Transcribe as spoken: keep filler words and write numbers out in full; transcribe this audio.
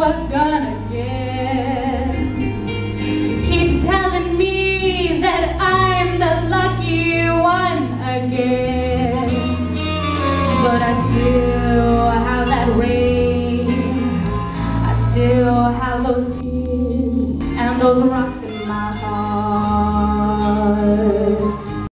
we're gonna get. Keeps telling me that I'm the lucky one again. But I still have that rain, I still have those tears and those rocks